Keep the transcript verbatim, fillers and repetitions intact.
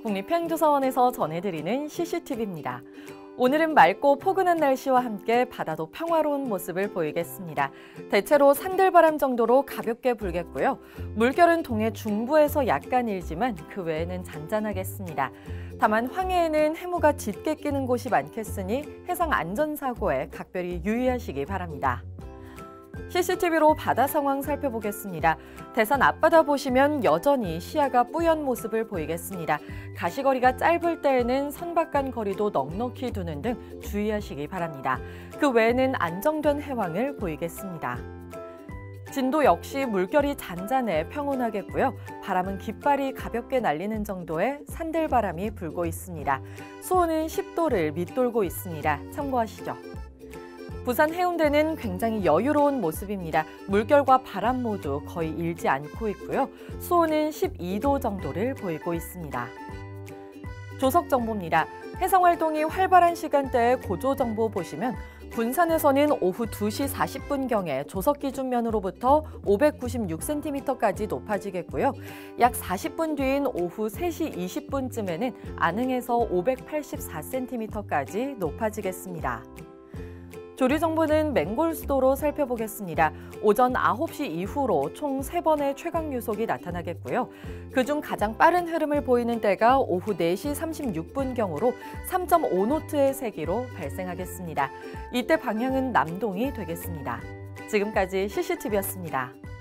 국립해양조사원에서 전해드리는 씨씨티비입니다. 오늘은 맑고 포근한 날씨와 함께 바다도 평화로운 모습을 보이겠습니다. 대체로 산들바람 정도로 가볍게 불겠고요. 물결은 동해 중부에서 약간 일지만 그 외에는 잔잔하겠습니다. 다만 황해에는 해무가 짙게 끼는 곳이 많겠으니 해상 안전사고에 각별히 유의하시기 바랍니다. 씨씨티비로 바다 상황 살펴보겠습니다. 대산 앞바다 보시면 여전히 시야가 뿌연 모습을 보이겠습니다. 가시거리가 짧을 때에는 선박간 거리도 넉넉히 두는 등 주의하시기 바랍니다. 그 외에는 안정된 해왕을 보이겠습니다. 진도 역시 물결이 잔잔해 평온하겠고요. 바람은 깃발이 가볍게 날리는 정도의 산들바람이 불고 있습니다. 수온은 십 도를 밑돌고 있습니다. 참고하시죠. 부산 해운대는 굉장히 여유로운 모습입니다. 물결과 바람 모두 거의 일지 않고 있고요. 수온은 십이 도 정도를 보이고 있습니다. 조석정보입니다. 해상활동이 활발한 시간대에 고조정보 보시면 군산에서는 오후 두 시 사십 분경에 조석기준면으로부터 오백구십육 센티미터까지 높아지겠고요. 약 사십 분 뒤인 오후 세 시 이십 분쯤에는 안흥에서 오백팔십사 센티미터까지 높아지겠습니다. 조류정보는 맹골수도로 살펴보겠습니다. 오전 아홉 시 이후로 총 세 번의 최강유속이 나타나겠고요. 그중 가장 빠른 흐름을 보이는 때가 오후 네 시 삼십육 분경으로 삼 점 오 노트의 세기로 발생하겠습니다. 이때 방향은 남동이 되겠습니다. 지금까지 씨씨티비였습니다.